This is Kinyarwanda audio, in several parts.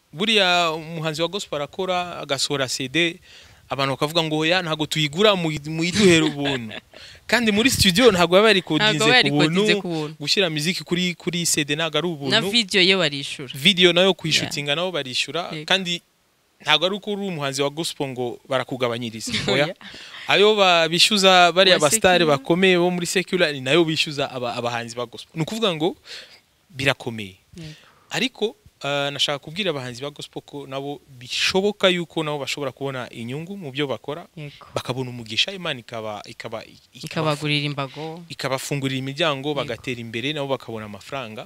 buriya umuhanzi wa gospel arakora agasohora CD abantu bakavuga ngo ya ntago tuyigura muyiduhera ubuntu kandi muri studio ntago baba bari kodinze kubuntu gushyira muziki kuri CD ntago ari ubuntu na video ye barishura video nayo kuyishutinga nabo barishura kandi ntago ari uko uri umuhanzi wa gospel ngo barakugabanyiriza oya ayo babishyuza bari abastare bakomeye bo muri secular nayo bishyuza abahanzi ba gospel nukuvuga ngo birakomeye ariko nashaka kubwira abahanzi ba gospel ko nabo bishoboka yuko nabo bashobora kubona inyungu mu byo bakora bakabona umugisha Imana ikabagurira imbago ikabafungurira imiryango bagatera imbere nabo bakabona amafaranga.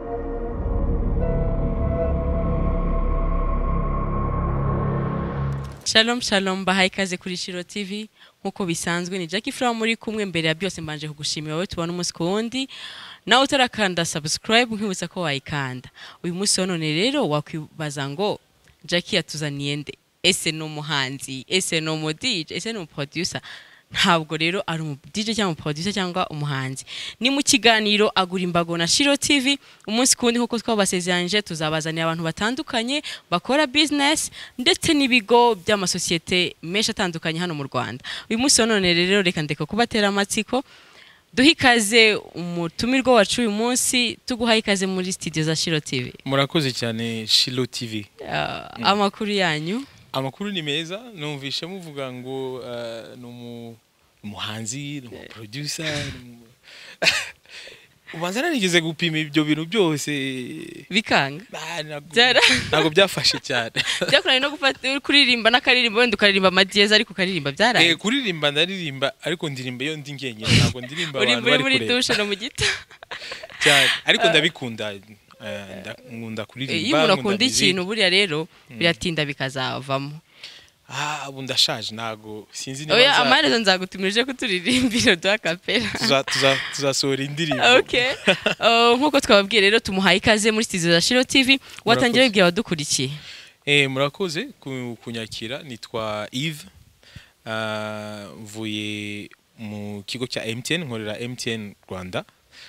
Shalom shalom bahaye ikaze kuri SHILOH TV nkuko bisanzwe ni Jackie Flower muri kumwe mbere ya byose mbanje kugushimira wowe tubona umunsi kundi nawe utarakanda subscribe nkibutsa ko wayikanda uyu munsi none rero wakwibaza ngo Jackie yatuzaniye nde ese no muhanzi ese no mu DJ ese no producer ntabwo rero ari umu DJ cyangwa producer cyangwa umuhanzi ni mu kiganiro agura imbago na SHILOH TV umunsi kundi nkuko twabasezeranje tuzabazanira abantu batandukanye bakora business ndetse n'ibigo by'amasosiyete menshi atandukanye hano mu Rwanda uyu munsi none rero reka ndeka kubatera amatsiko duhikaze umutumirwa wacu uyu munsi tuguhaye ikaze muri studio za SHILOH TV. Murakoze cyane SHILOH TV. Amakuru yanyu amakuru ni meza numvishe muvuga ngo umuhanzi producer ubanza narigeze gupima ibyo bintu byose bikanga ntago byafashe cyane byakoranye no gufata kuririmba n'akaririmbo wenda ukaririmba amadieza ariko ukaririmba byaraye kuririmba ndaririmba ariko ndirimba yo ndi ngenye ntago ndirimba abantu bari muri dushe no mu gita cyane ariko ndabikunda nkunda kuririmba iyo umuntu akunda ikintu buriya rero biratinda bikazavamo ubu ndashaje ntago sinzi niba oya amarezo nzagutumirije kuturirimbira dwa kapera tuzasohora indirimbo okay nkuko twababwiye rero tumuhaye ikaze muri studio za SHILOH TV watangira wibwira badukurikiye murakoze kunyakira nitwa Yves mvuye mu kigo cya MTN nkorera MTN Rwanda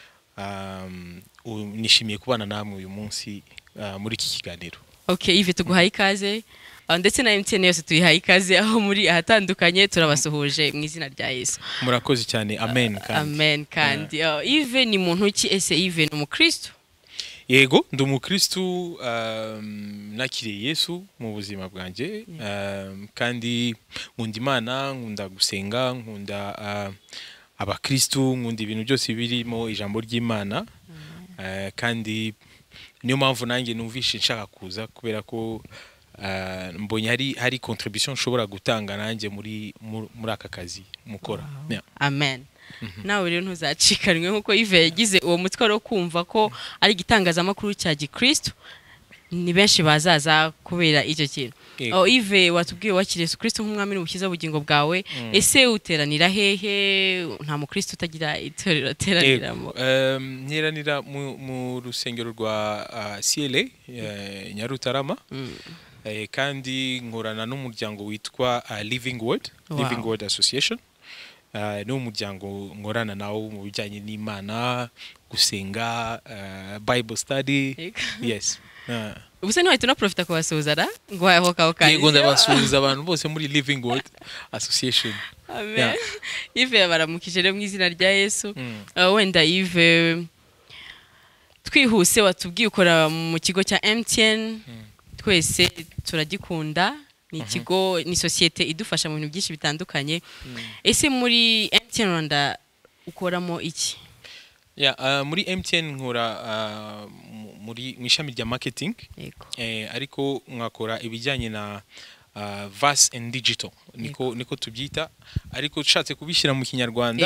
nishimiye kubana namwe uyu munsi muri iki kiganiro. Okay Yves tuguhaye ikaze ndetse na MTN yose tuyihaye ikaze aho muri ahatandukanye turabasuhuje mu izina rya Yesu. Murakoze cyane amen kandi. Amen kandi Yves ni muntu ki ese Yves ni umukristo? Yego ndi umukristo nakiriye Yesu mu buzima bwanjye kandi nkunda Imana nkunda gusenga nkunda abakristo nkunda ibintu byose birimo ijambo ry'Imana kandi niyo mpamvu nanjye numvishe nshaka kuza kubera ko mbonye hari contribution nshobora gutanga nanjye muri aka kazi mukora. Amen. Nawe rero ntuzacikanwe nkuko Yves yagize uwo mutwe ro kumva ko ari gitangazamakuru cya gikristo ni benshi bazaza kubera icyo kintu. Yves watubwiye wakiriye Yesu Kristo nk'umwami n'umukiza bugingo bwawe ese uteranira hehe nta mukristo utagira itorero ateraniramo? Nteranira mu rusengero rwa CLA Nyarutarama kandi nkorana n'umuryango witwa Living Word Association ni umuryango nkorana nawo mu bijyanye n'Imana gusenga Bible study. Yes. Ubuse ntiwahita unaprofita kubasuhuza ra ngo wahokaho kandi yego ndabasuhuza abantu bose muri Living Word Association. Amen. Yves baramukije rero mu izina rya Yesu. Wenda Yves twihuse watubwiye ukora mu kigo cya MTN twese turagikunda ni ikigo ni societe idufasha mu bintu byinshi bitandukanye ese muri MTN Rwanda ukoramo iki? Muri MTN nkora muri ishami rya marketing ariko nkakora ibijyanye na VAS and digital niko tubyita ariko ushatse kubishyira mu Kinyarwanda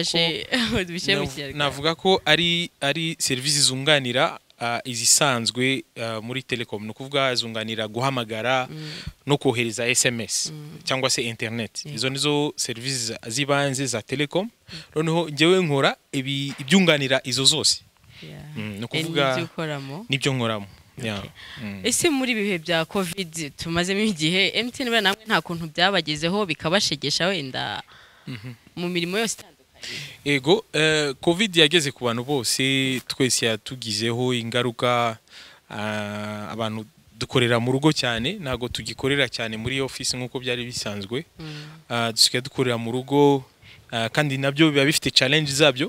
navuga ko ari services zunganira izisanzwe muri telecom no kuvuga zunganira guhamagara no kohereza SMS cyangwa se internet izo nizo services zibanze za telecom noneho ngewe nkora ibyunganira izo zose no kuvuga nibyo nkoramo. Ese muri bihe bya covid tumazemo igihe MTN bana namwe nta kuntu byabagezeho bikabashegesha wenda mu mirimo yose Ego covid yageze ku bantu bose twese yatugizeho ingaruka abantu dukorera mu rugo cyane, ntago tugikorera cyane muri office nkuko byari bisanzwe. Dusigaye dukorera mu rugo, kandi nabyo biba bifite challenge zabyo.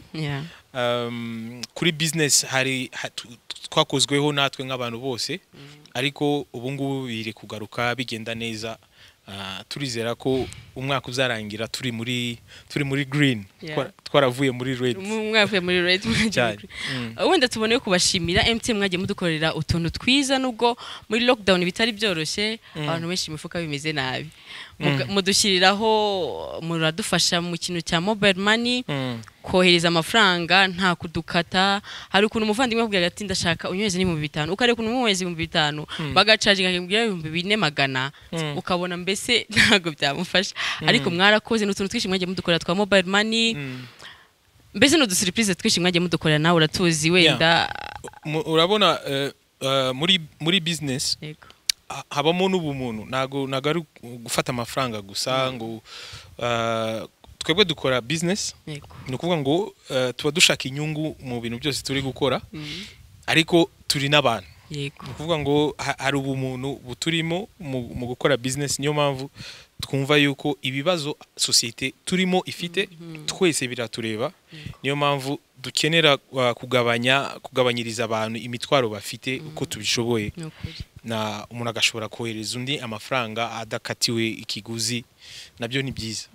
Kuri business hari twakozweho natwe nk'abantu bose, ariko ubu ngubu biri kugaruka bigenda neza. Turizera ko umwaka uzarangira turi muri green, twaravuye muri red. Mwavuye muri red. Wenda tubone kubashimira MTN, mwagiye mudukorera utuntu twiza, nubwo muri lockdown bitari byoroshye, abantu benshi imifuka bimeze nabi. Mudushyiriraho, muradufasha mu kintu cya mobile money, kohereza amafaranga nta kudukata. Hari ukuntu umuvandimwe akubwira ati ndashaka unyweze n'ibihumbi 5, ukareka ukuntu umwezi 5,000 bagacaginga akubwira 4,400, ukabona mbese ntago byamufasha. Ariko mwarakoze n'utuntu twishi mwagiye mudukorera twa mobile money, mbese no dusurprise twishi mwagiye mudukorera, nawe uratuzi wenda. Urabona muri business habamo n'ubumuntu, nago ari gufata amafaranga gusa ngo twebwe dukora business. Ni ukuvuga ngo tuba dushaka inyungu mu bintu byose turi gukora, ariko turi n'abantu. Ni ukuvuga ngo hari ubumuntu buturimo mu gukora business. Niyo mpamvu twumva yuko ibibazo societe turimo ifite twese biratureba. Niyo mpamvu dukenera kugabanyiriza abantu imitwaro bafite uko tubishoboye, na umuntu agashobora kohereza undi amafaranga adakatiwe ikiguzi. Nabyo ni byiza.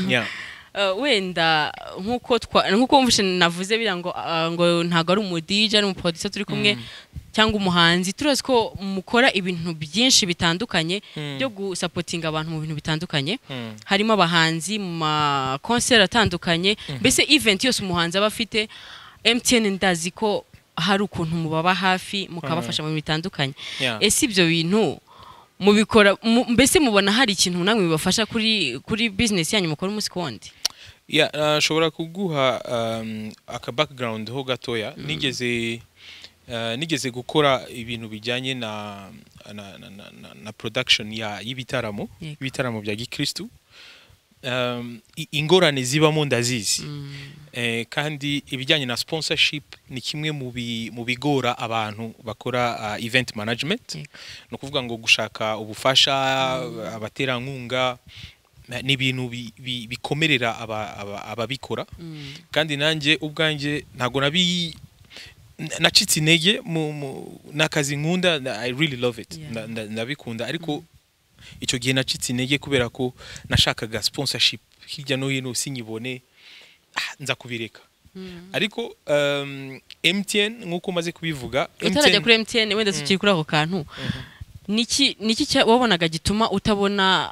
Wenda nkuko mvushe navuze bira ngo ntago ari umudija n'umuproducer turi kumwe cyangwa umuhanzi. Turazi ko mukora ibintu byinshi bitandukanye byo gusupportinga abantu mu bintu bitandukanye. Harimo abahanzi mu ma concert atandukanye, mbese event yose umuhanzi aba afite. MTN ndazi ko hari ukuntu mubaba hafi mukabafasha mu bintu bitandukanye. Ese ibyo bintu mubikora, mbese mubona hari ikintu namwe bibafasha kuri business yanyu mukora umunsi kundi? Nshobora kuguha aka background ho gatoya. Nigeze gukora ibintu bijyanye na production y'ibitaramo bya gikristu. Ingorane zibamo ndazizi, kandi ibijyanye na sponsorship ni kimwe mu bigora abantu bakora event management. No kuvuga ngo gushaka ubufasha, abaterankunga ni ibintu bikomerera ababikora. Kandi nanjye ubwanjye ntago nacitse intege n'akazi nkunda. I really love it, ndabikunda, ariko icyo gihe nacitse intege kubera ko nashakaga sponsorship hirya no hino sinyibone, nza kubireka. Ariko MTN nkuko maze kubivuga, utarajya kuri MTN wenda tukiri kuri ako kantu, niki wabonaga gituma utabona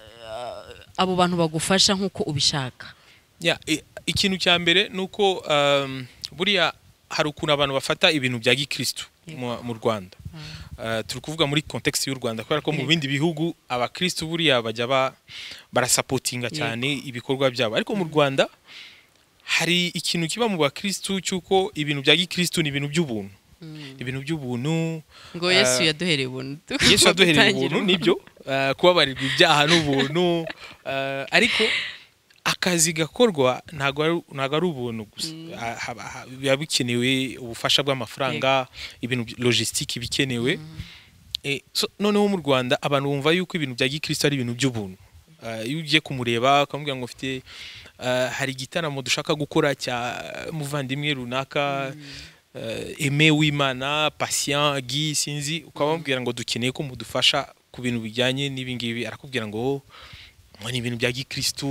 abo bantu bagufasha nkuko ubishaka? Ikintu cya mbere nuko buriya hari ukuntu abantu bafata ibintu bya gikristu mu Rwanda. Turi kuvuga muri context y'u Rwanda, kubera ko mu bindi bihugu abakristu buriya bajya barasupportinga cyane ibikorwa byabo, ariko mu Rwanda hari ikintu kiba mu bakristu cyuko ibintu bya gikristu ni ibintu by'ubuntu. Ibintu by'ubuntu ngo Yesu yaduhereye ubuntu. Yesu yaduhereye ubuntu, nibyo, kubabarirwa ibyaha n'ubuntu, ariko akazi gakorwa ntago ari ubuntu gusa. Biba bikenewe ubufasha bw'amafaranga, ibintu logistique bikenewe. Noneho mu Rwanda abantu bumva yuko ibintu bya gikristo ari ibintu by'ubuntu. Iyo ugiye kumureba akamubwira ngo ufite hari igitaramo dushaka gukora cya muvandimwe runaka, Aime w'Imana, Patient Guy sinzi, ukababwira ngo dukeneye ko mudufasha ku bintu bijyanye n'ibingibi, arakubwira ngo ni ibintu bya gikristo.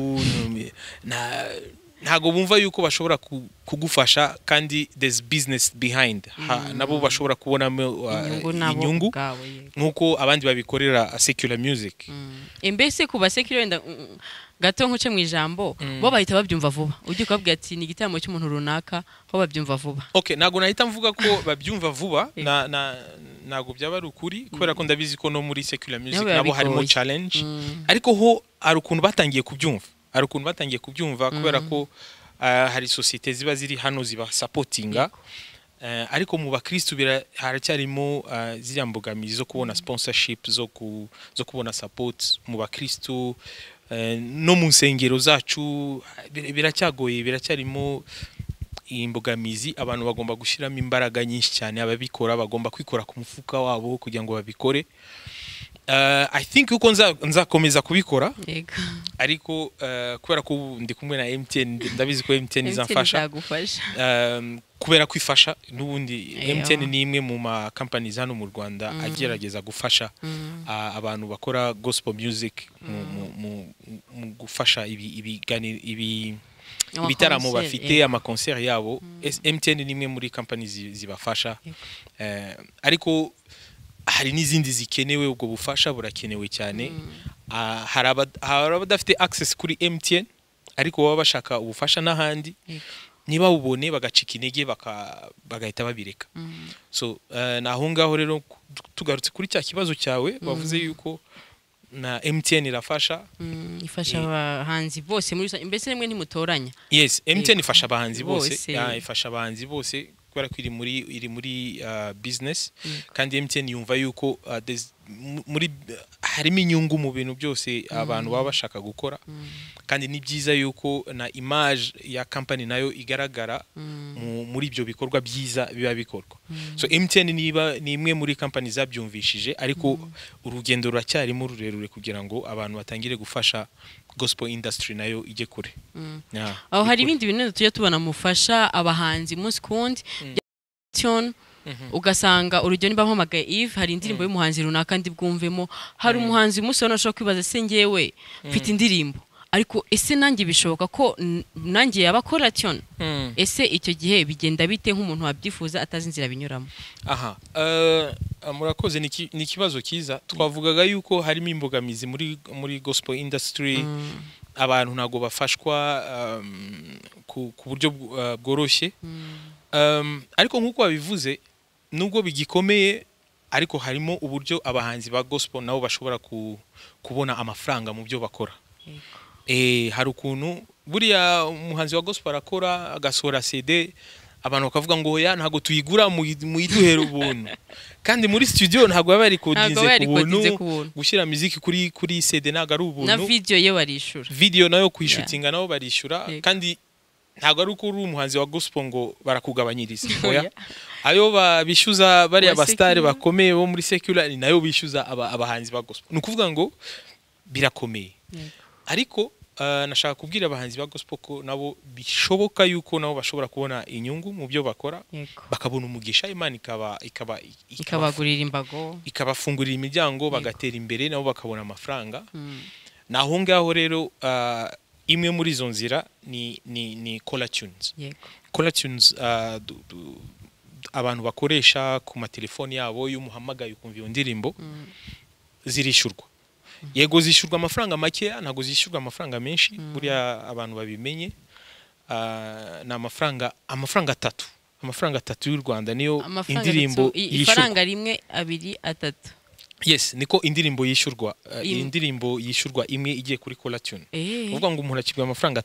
Ntago bumva yuko bashobora kugufasha, kandi there's business behind. Nabo bashobora kubonamo inyungu nkuko abandi babikorera secular music. Mbese kuba secular wenda gato nkuce mu ijambo, bo bahita babyumva vuba. Ujye ukabwira ati ni igitaramo cy'umuntu runaka, bo babyumva vuba. Ntago nahita mvuga ko babyumva vuba, ntago byaba ari ukuri, kubera ko ndabizi ko no muri secular music nabo harimo challenge. Ariko ho ari ukuntu batangiye kubyumva, kubera ko hari societe ziba ziri hano ziba supportinga. Ariko mu bakristo haracyarimo ziriya mbogamizi zo kubona sponsorship, zo kubona support mu bakristo. No mu nsengero zacu biracyagoye, biracyarimo imbogamizi abantu bagomba gushiramo imbaraga nyinshi cyane ababikora bagomba kwikora ku mufuka wabo kugira ngo babikore I think uko nzakomeza kubikora ariko kubera ko ndi kumwe na MTN ndabizi ko MTN izamfasha kubera kwifasha n'ubundi MTN ni imwe mu ma companies hano mu Rwanda agerageza gufasha abantu bakora gospel music mu gufasha ibitaramo bafite ama concert yabo MTN ni imwe muri companies zibafasha ariko hari n'izindi zikenewe ubwo bufasha burakenewe cyane hari abadafite access kuri MTN ariko baba bashaka ubufasha n'ahandi niba ubone bagacika intege bagahita babireka so naho ngaho rero tugarutse kuri cya kibazo cyawe bavuze yuko na MTN irafasha ifasha abahanzi bose muri mbese rimwe ntimutoranya yes MTN ifasha abahanzi bose ifasha abahanzi bose kubera ko iri muri business kandi MTN yumva yuko muri harimo inyungu mu bintu byose abantu baba bashaka gukora kandi ni byiza yuko na image ya company nayo igaragara muri ibyo bikorwa byiza biba bikorwa so MTN ni imwe muri company zabyumvishije ariko urugendo ruracyarimo rurerure kugira ngo abantu batangire gufasha gospel industry nayo ije kure aho hari ibindi bintu tujye tubona mufasha abahanzi munsi kundi ugasanga urugero niba mpamagaye Eve hari indirimbo y'umuhanzi runaka ndi bwumvemo hari umuhanzi umunsi wano ashobora kwibaza se ngewe mfite indirimbo ariko ese nanjye bishoboka ko nanjye yabakora tyon ese icyo gihe bigenda bite nk'umuntu wabyifuza atazi inzira binyuramo murakoze ni ikibazo cyiza twavugaga yuko harimo imbogamizi muri gospel industry abantu ntago bafashwa ku buryo bworoshye ariko nk'uko babivuze nubwo bigikomeye ariko harimo uburyo abahanzi ba gospel nabo bashobora kubona amafaranga mu byo bakora hari ukuntu buriya umuhanzi wa gospel arakora agasohora CD abantu bakavuga ngo ya ntago tuyigura mu iduhera ubuntu kandi muri studio ntago baba bari kodize kubuntu gushyira muziki kuri CD ntago ari ubuntu na video ye barishura video nayo kuyishutinga nabo barishura kandi ntago ari uko uri umuhanzi wa gospel ngo barakugabanyiriza oya ayo babishyuza bari abastare bakomeye bo muri secular nayo bishyuza abahanzi ba gospel nukuvuga ngo birakomeye ariko nashaka kubwira abahanzi ba gospel ko nabo bishoboka yuko nabo bashobora kubona inyungu mu byo bakora bakabona umugisha Imana ikabagurira imbago ikabafungurira imiryango bagatera imbere nabo bakabona amafaranga naho ngaho rero imwe muri izo nzira ni Cola Tunes abantu bakoresha ku matelefoni yabo y'umuhamagaye ukumva iyo ndirimbo zirishurwa yego zishyurwa amafaranga make ntago zishyurwa amafaranga menshi buriya abantu babimenye na amafaranga 3 y'u Rwanda niyo indirimbo ifaranga rimwe 2 3 yes niko indirimbo yishyurwa indirimbo yishyurwa imwe igiye kuri Cola Tune uvuga ngo umuntu akigwa amafaranga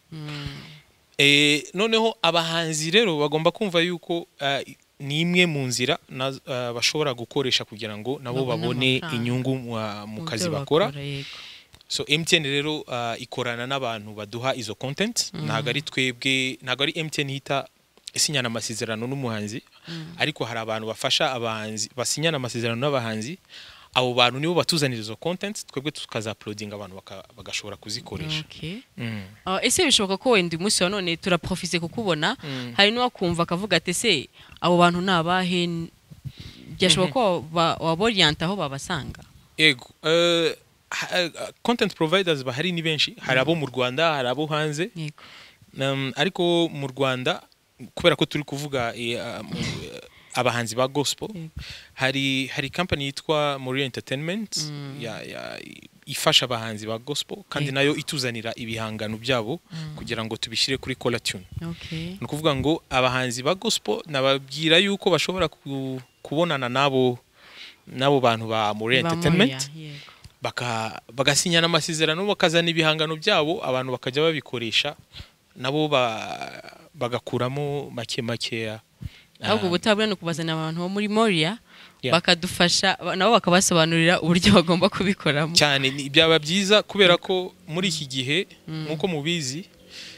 3 noneho abahanzi rero bagomba kumva yuko ni imwe mu nzira bashobora gukoresha kugira ngo nabo babone inyungu mu kazi bakora so MTN rero ikorana n'abantu baduha izo content ntago ari twebwe ntago ari MTN hita isinyana amasezerano n'umuhanzi ariko hari abantu bafasha abahanzi basinyana amasezerano n'abahanzi abo bantu nibo batuzanira izo content twebwe tukaza uploading abantu bagashobora kuzikoresha ese bishoboka ko wenda umunsi wa none turaprofise kukubona hari no kumva akavuga ati se abo bantu nabahe byashoboka ko waborient aho babasanga yego content providers bahari ni benshi hari abo mu Rwanda hari abo hanze ariko mu Rwanda kubera ko turi kuvuga abahanzi ba gospel hari company yitwa Muri Entertainment ifasha abahanzi ba gospel kandi nayo ituzanira ibihangano byabo kugira ngo tubishire kuri Cola Tune no kuvuga ngo abahanzi ba gospel nababwira yuko bashobora kubonana nabo bantu ba Muri Entertainment bagasinyana amasezerano bakazana ibihangano byabo abantu bakajya babikoresha nabo bagakuramo make ahubwo butabura no kubazana abantu bo muri Moria bakadufasha nabo bakabasobanurira uburyo bagomba kubikoramo cyane byaba byiza kubera ko muri iki gihe nkuko mubizi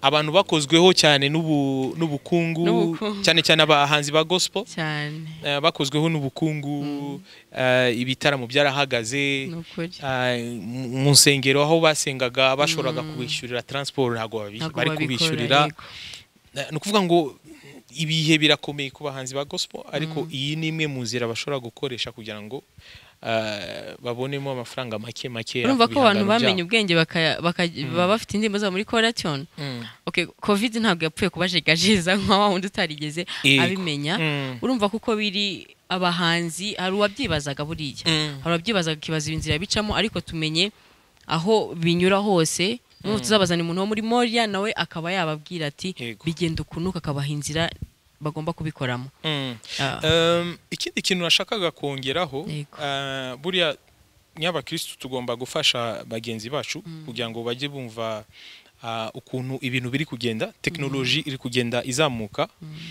abantu bakozweho cyane n'ubukungu cyane cyane abahanzi ba gospel cyane bakozweho n'ubukungu ibitaramo byarahagaze mu nsengero aho basengaga bashoboraga kubishyurira transport ntago bari kubishyurira no kuvuga ngo ibihe birakomeye ku bahanzi ba gospel ariko iyi ni imwe mu nzira bashobora gukoresha kugira ngo babonemo amafaranga make urumva ko abantu bamenye ubwenge baba bafite indirimbo zabo muri coration. Okay, covid ntabwo yapfuye kubajegajeza nka wundi utarigeze abimenya. Urumva kuko biri abahanzi hari uwabyibazaga buriya hari uwabyibazaga kibaza inzira bicamo ariko tumenye aho binyura hose tuzabazana umuntu wo muri Moria nawe akaba yababwira ati bigenda ukunuka akabaha inzira bagomba kubikoramo. Ikindi kintu nashakaga kongeraho buriya nyabakristo tugomba gufasha bagenzi bacu kugira ngo bajye bumva ukuntu ibintu biri kugenda, technology iri kugenda izamuka.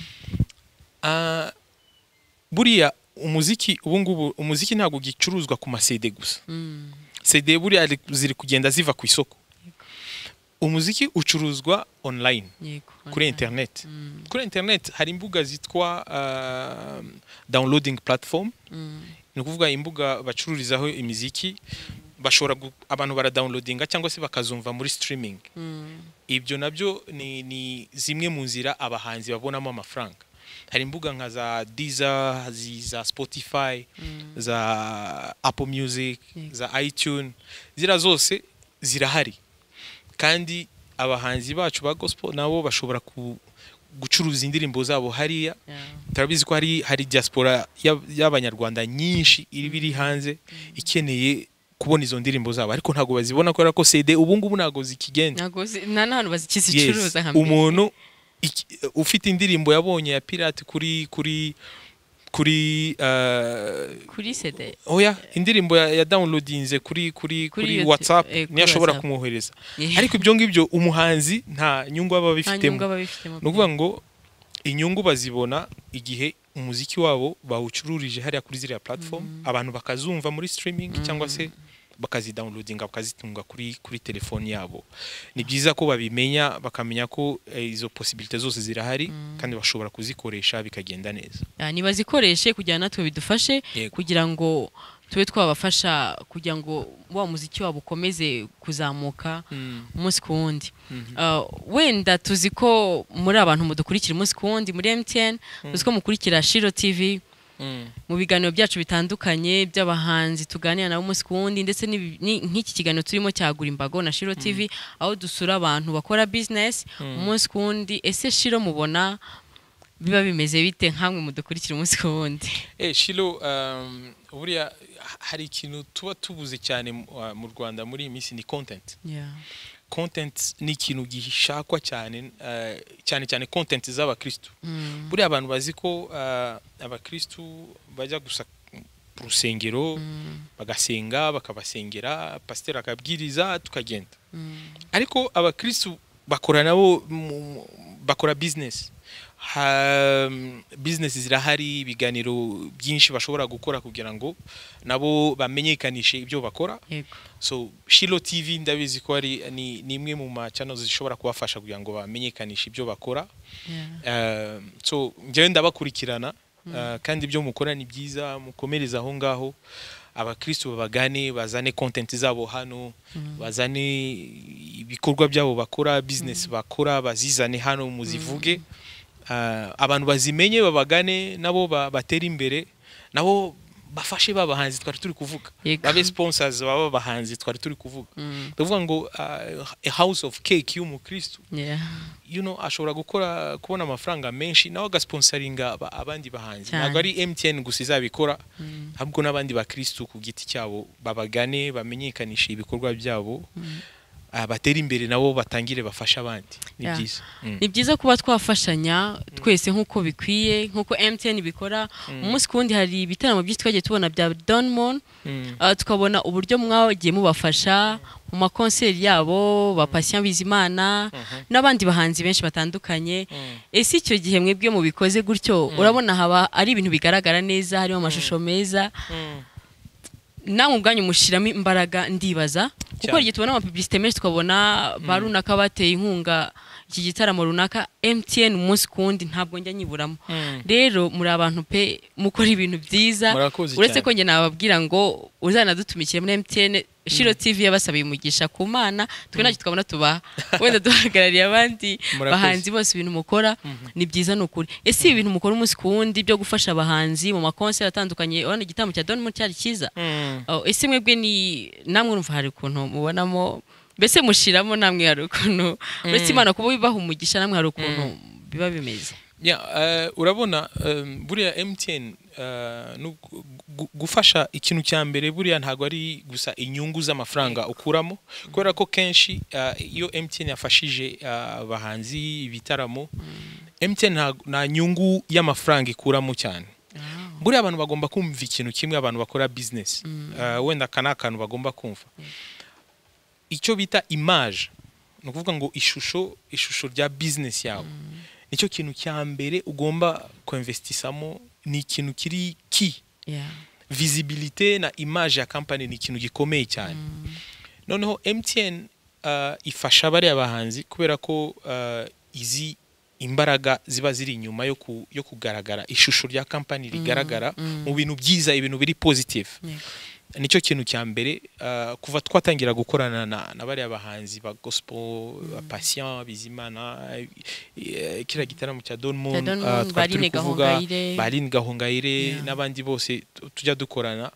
Buriya umuziki ubungubu umuziki ntago gicuruzwa ku CD gusa. CD buriya ziri kugenda ziva ku isoko. Umuziki ucuruzwa online kuri internet. Kuri internet hari imbuga zitwa downloading platform. Ni kuvuga imbuga bacururizaho imiziki bashobora abantu bara downloadinga cyangwa se bakazumva muri streaming. Ibyo nabyo ni zimwe mu nzira abahanzi babonamo amafaranga. Hari imbuga nka za Deezer, za Spotify, za Apple Music, za iTunes. Zira zose zirahari. Kandi abahanzi bacu ba gospel nabo bashobora gucuruza indirimbo zabo hariya. Turabizi ko hari diaspora y'abanyarwanda nyinshi iri hanze ikeneye kubona izo ndirimbo zabo ariko ntago bazibona kubera ko CD ubungubu ntago zikigenda. Ntago nta bazikizicuruza hamwe. Umuntu ufite indirimbo yabonye ya pirate kuri CD. Oya indirimbo ya downloadinze kuri WhatsApp ni ashobora kumwohereza. Ariko ibyo ngibyo umuhanzi nta nyungu aba bifitemo. No kuvuga ngo inyungu bazibona igihe umuziki wabo bawucururije hariya kuri ziriya platform abantu bakazumva muri streaming cyangwa se bakazidownloadinga bakazitunga kuri telefone yabo. Ni byiza ko babimenya bakamenya ko izo possibility zose zirahari kandi bashobora kuzikoresha bikagenda neza. Nibazikoreshe kugira natwe bidufashe kugira ngo tube twabafasha kugira ngo wa muziki wabo ukomeze kuzamuka umunsi ku wundi. Wenda tuzi ko muri abantu mudukurikira umunsi ku wundi muri MTN tuzi ko mukurikira SHILOH TV mu biganiro byacu bitandukanye by'abahanzi tuganira nabo umunsi ku wundi ndetse nk'iki kiganiro turimo cyagura imbago na SHILOH TV aho dusura abantu bakora business umunsi ku wundi. Ese SHILOH mubona biba bimeze bite nkamwe mudukurikira umunsi ku wundi? SHILOH buriya hari ikintu tuba tubuze cyane mu Rwanda muri iyi minsi ni content. Content ni ikintu gishakwa cyane cyane content z'abakristo. Buriya abantu bazi ko abakristo bajya gusa ku rusengero bagasenga bakabasengera pasteur akabwiriza tukagenda. Ariko abakristo bakora nabo bakora business. Business zirahari ibiganiro byinshi bashobora gukora kugira ngo nabo bamenyekanishe ibyo bakora. So SHILOH TV ndabizi ko ari ni imwe mu ma channels zishobora kubafasha kugira ngo bamenyekanishe ibyo bakora. So njyewe ndabakurikirana kandi ibyo mukora ni byiza mukomereza aho ngaho. Abakristo babagane bazane content zabo hano bazane ibikorwa byabo bakora business bakora bazizane hano muzivuge. Abantu bazimenye babagane nabo batera imbere nabo bafashe babahanzi twari turi kuvuga babe sponsors baba bahanzi twari turi kuvuga. Tuvuga ngo a house of cake y'umukristo ashobora kubona amafaranga menshi nawe agasponsoringa abandi bahanzi. Ntabwo ari MTN gusa izabikora ahubwo n'abandi bakristo ku giti cyabo babagane bamenyekanisha ibikorwa byabo batera imbere nabo batangire bafasha abandi. Ni byiza. Ni byiza kuba twafashanya twese nkuko bikwiye nkuko MTN bikora. Umunsi kundi hari ibitaramo byinshi twagiye tubona bya Donmon tukabona uburyo mwagiye mubafasha mu makonseri yabo ba Patient Bizimana n'abandi bahanzi benshi batandukanye. Ese icyo gihe mwebwe mubikoze gutyo urabona haba ari ibintu bigaragara neza harimo amashusho meza namwe ubwanyu mushiramo imbaraga ndibaza kuko igihe tubona ama publicité menshi tukabona barunaka bateye inkunga iki gitaramo runaka MTN umunsi kundi ntabwo njya nyiburamo rero muri abantu pe mukora ibintu byiza uretse ko nge nababwira ngo uzanadutumikire muri MTN SHILOH TV yabasabiye umugisha ku Mana twe nacyo twabona tubaha wenda duhagarariye abandi bahanzi bose ibintu mukora ni byiza nukuri ese ibintu mukora umunsi kundi byo gufasha abahanzi mu makonseri atandukanye urana igitaramo cya Don cyari cyiza ese mwebwe ni namwe urumva hari ukuntu mubonamo mbese mushiramo namwe hari ukuntu uretse Imana kuba bibaha umugisha namwe hari ukuntu biba bimeze urabona buriya MTN gufasha ikintu cya mbere buriya ntago ari gusa inyungu z'amafaranga ukuramo kubera ko kenshi iyo MTN yafashije abahanzi ibitaramo MTN nta nyungu y'amafaranga ikuramo cyane buriya abantu bagomba kumva ikintu kimwe abantu bakora business wenda kana kantu bagomba kumva icyo bita image no kuvuga ngo ishusho rya business yawe nicyo kintu cya mbere ugomba kuinvestisamo ni ikintu kiri visibilité na image ya company ni ikintu gikomeye cyane noneho MTN ifasha bari abahanzi kubera ko izi imbaraga ziba ziri inyuma yo kugaragara ishusho rya company rigaragara mu bintu byiza ibintu biri positive nicyo kintu cya mbere kuva twatangira gukorana na bari abahanzi ba gospel patient bizimana kira gitaramo cya Don Baline Gahongayire n'abandi bose tujya dukorana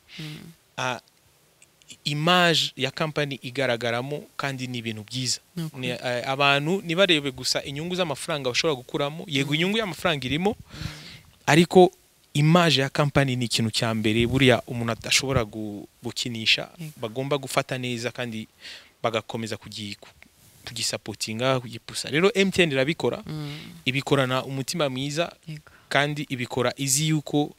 image ya company igaragaramo kandi ni ibintu byiza abantu nibarebe gusa inyungu z'amafaranga bashobora gukuramo yego inyungu y'amafaranga irimo ariko image ya company ni ikintu cya mbere buriya umuntu adashobora gukinisha bagomba gufata neza kandi bagakomeza kugisapotinga kugipusa rero MTN irabikora ibikorana umutima mwiza kandi ibikora izi yuko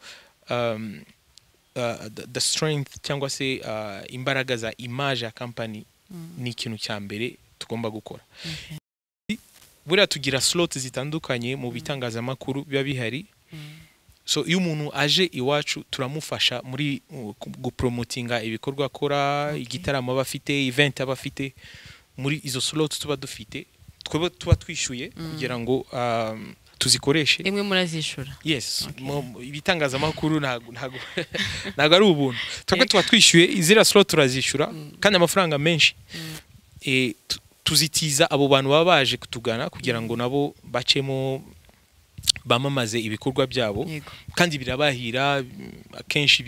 the strength cyangwa se imbaraga za image ya company ni ikintu cya mbere tugomba gukora buriya tugira slot zitandukanye mu bitangazamakuru biba bihari so iyo umuntu aje iwacu turamufasha muri gupromotinga ibikorwa akora igitaramo abafite event abafite muri izo slot tuba dufite tuba twishyuye kugira ngo tuzikoreshe imwe murazishura yes ibitangazamakuru ntago ari ubuntu tuba twishyuye izira slot turazishura kandi amafaranga menshi tuzitiza abo bantu baba baje kutugana kugira ngo nabo bacemo bamamaze ibikorwa byabo kandi birabahira akenshi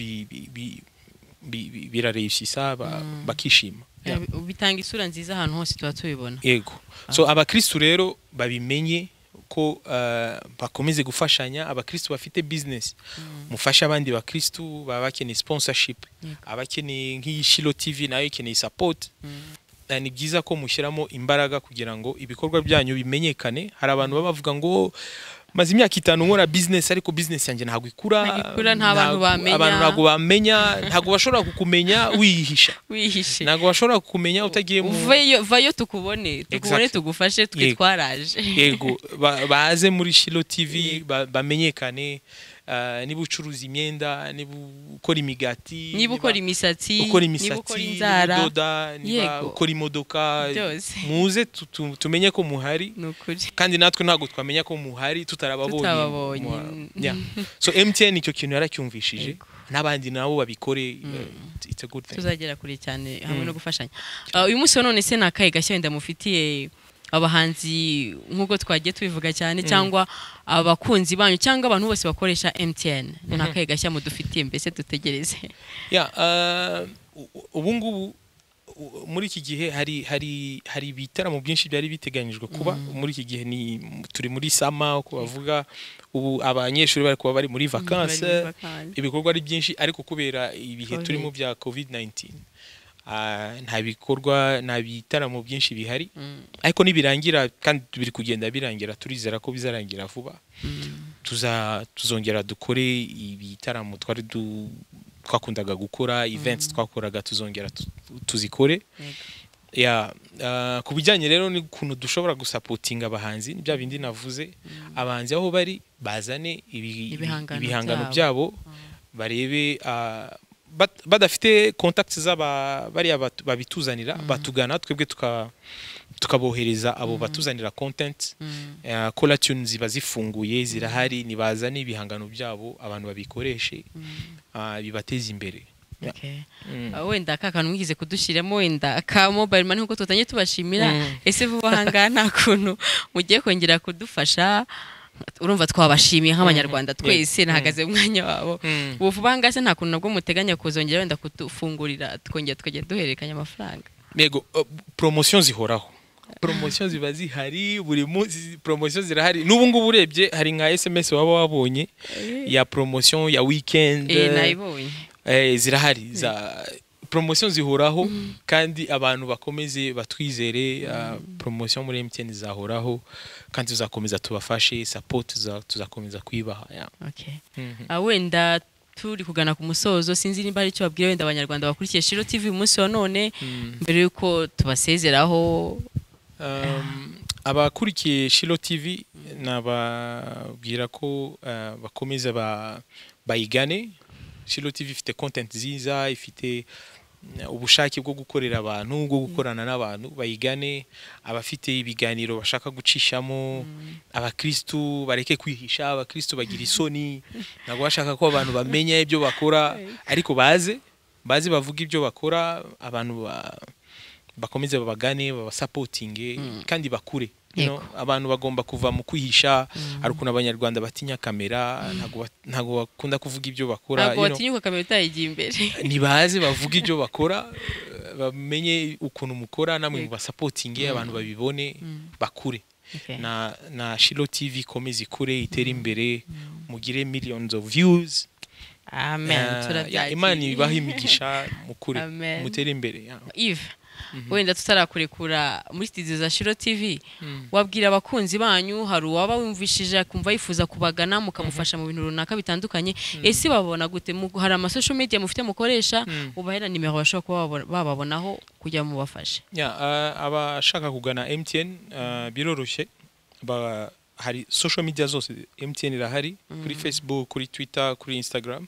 birareyisisa bakishima bitanga isura nziza ahantu hose tuba tubibona yego so abakristo rero babimenye ko bakomeze gufashanya abakristo bafite business mufasha abandi bakristo baba bakeneye sponsorship abakeneye nk'iyi SHILOH TV nayo ikeneye support ni byiza ko mushyiramo imbaraga kugira ngo ibikorwa byanyu bimenyekane hari abantu baba bavuga ngo maze imyaka 5 nkora business ariko business yanjye ntago ikura abantu ntago bamenya ntago bashobora kukumenya wihisha ntago bashobora kukumenya utagiye mu vayo tukubone tugufashe twitwaraje yego baze muri SHILOH TV bamenyekane niba ucuruza imyenda niba ukora imigati niba ukora imisatsi niba ukora inzara niba ukora imodoka muze tumenye ko muhari kandi natwe ntago twamenya ko muhari tutarababonye so MTN icyo kintu yaracyumvishije n'abandi nabo babikore it's a good thing tuzagera kure cyane hamwe no gufashanya uyu munsi none se nakaye gashya wenda mufitiye abahanzi nkuko twagiye tubivuga cyane cyangwa abakunzi banyu cyangwa abantu bose bakoresha MTN nakaye gashya mudufitiye mbese dutegereze ubu ngubu muri iki gihe hari ibitaramo byinshi byari biteganyijwe kuba muri iki gihe turi muri sama uko bavuga ubu abanyeshuri bari kuba bari muri vacances ibikorwa ari byinshi ariko kubera ibihe turimo bya COVID-19 nta bikorwa nta bitaramo byinshi bihari ariko nibirangira kandi biri kugenda birangira turizera ko bizarangira vuba tuzongera dukore ibitaramo twari twakundaga gukora events twakoraga tuzongera tuzikore ku bijyanye rero ni kuntu dushobora gusapotinga abahanzi bya bindi navuze abahanzi aho bari bazane ibihangano byabo barebe badafite contacts z'aba bari babituzanira batugana twebwe tukabohereza abo batuzanira content Kora tunes ziba zifunguye zirahari nibazane ibihangano byabo abantu babikoreshe bibateza imbere. Okay. Wenda kakantu mwigize kudushiramo wenda ka mobile money nkuko tutanye tubashimira ese vuba hanga nta kuntu mugiye kongera kudufasha urumva twabashimiye nk'abanyarwanda twese nahagaze umwanya wabo vuba hanga se nta kuntu nabwo muteganya kuzongera wenda kutufungurira twongera tukajya duhererekanya amafaranga. Yego promotion zihoraho promotion ziba zihari buri munsi promotion zirahari n'ubu ngubu urebye hari nka SMS waba wabonye ya promotion ya weekend nayibonye zirahari za promotion zihoraho kandi abantu bakomeze batwizere promotion muri MTN zahoraho kandi tuzakomeza tubafashe support tuzakomeza kwibaha. Okay. Wenda turi kugana ku musozo sinzi nimba ari cyo babwira wenda abanyarwanda bakurikiye Shilo TV umunsi wa none mbere yuko tubasezeraho. Abakurikiye Shilo TV nababwira ko bakomeza bayigane. Shilo TV ifite content nziza, ifite ubushake bwo gukorera abantu, bwo gukorana n'abantu, bayigane. Abafite ibiganiro bashaka gucishamo, abakristo bareke kwihisha, abakristo bagira isoni, ntabwo bashaka ko abantu bamenya ibyo bakora, ariko baze bavuga ibyo bakora, abantu bakomeze babagane, babasupportinge kandi bakure. Abantu bagomba kuva mu kwihisha, ariko abanyarwanda batinya kamera, ntago bakunda kuvuga ibyo bakora. Ntago batinyuka kamera utayigiye imbere. Nibaze bavuga ibyo bakora, bamenye ukuntu mukora, namwe mu basupportinge abantu babibone bakure. Na Shilo TV komeze ikure itere imbere, mugire millions of views. Amen. Imana ibahe imigisha mukure mutere imbere. Wenda tutarakurekura muri studio za Shilo TV wabwira abakunzi banyu hari waba wumvishije kumva yifuza kubagana mukamufasha mu bintu runaka bitandukanye ese babona gute hari ama social media mufite mukoresha ubahera nimero bashobora kuba bababonaho kujya mu bafashe. Abashaka kugana MTN biroroshye hari social media zose MTN irahari kuri Facebook, kuri Twitter, kuri Instagram.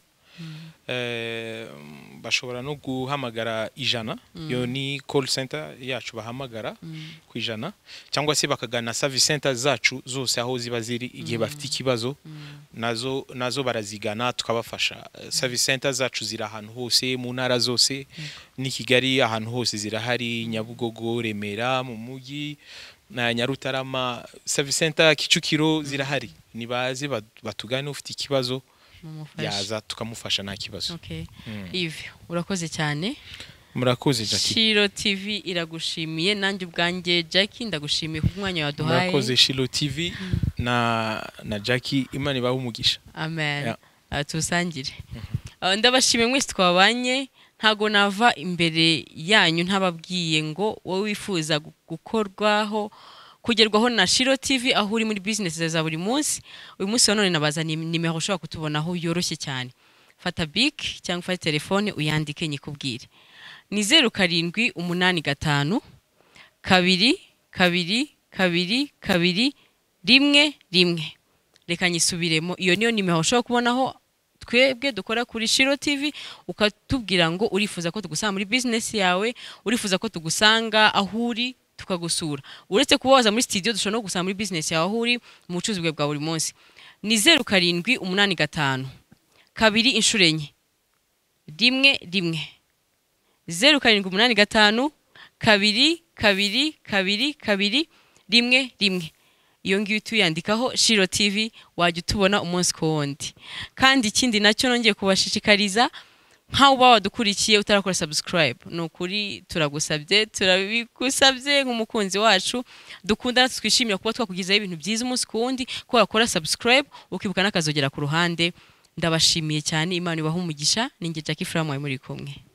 Bashobora no guhamagara 100 yo ni call center yacu bahamagara ku 100 cyangwa se bakagana service center zacu zose aho ziba ziri igihe bafite ikibazo nazo barazigana tukabafasha. Service center zacu zira ahantu hose mu ntara zose ni Kigali ahantu hose zirahari, Nyabugogo, Remera, mu mujyi na Nyarutarama. Service center Kicukiro zirahari, nibaze batugane ufite ikibazo yaza tukamufasha nta kibazo. Okay. Urakoze cyane. Murakoze Jackie. Shilo TV iragushimiye nanjye ubwanjye Jackie ndagushimiye ku mwanya waduhaye. Murakoze Shilo TV na Jackie, Imana ibahe umugisha. Amen. Tusangire. Ndabashimiye mwese twabanye, ntago nava imbere yanyu ntababwiye ngo wowe wifuza gukorwaho kugerwaho na Shilo TV aho uri muri business za buri munsi. Uyu munsi none nabaza nimero ushobora kutubonaho yoroshye cyane. Fata bic cyangwa fata telefone uyandike nyikubwire. Ni 0785 2 2 2 2 1 1. Reka nyisubiremo, iyo niyo nimero ushobora kubonaho twebwe dukora kuri Shilo TV ukatubwira ngo urifuza ko tugusanga muri business yawe, urifuza ko tugusanga aho uri tukagusura. Uretse kubaza muri studio dushobora no gusanga muri business yawe aho uri mu bucuruzi bwa buri munsi. Ni 0785 2 inshuro enye 1 1. 0785 2 2 2 2 1 1. Iyo ngiyo tuyandikaho Shilo TV wajya utubona umunsi ku wundi. Kandi ikindi nacyo nongeye kubashishikariza nkaho uba wadukurikiye utarakora subscribe nukuri turabigusabye nk'umukunzi wacu dukunda twishimira kuba twakugizaho ibintu byiza umunsi ku wundi ko wakora subscribe ukibuka n'akazogera ku ruhande. Ndabashimiye cyane, Imana ibahe umugisha. Ninge Jackie Fra muri kumwe.